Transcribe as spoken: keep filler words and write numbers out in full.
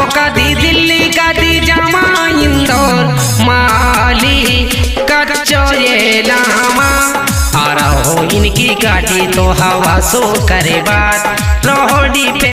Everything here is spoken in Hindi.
कदी दिल्ली कदी जामा इंदौर माली कच्चो ये लामा आ रहो इनकी गाड़ी तो हवा सो करे बात रोडी पे।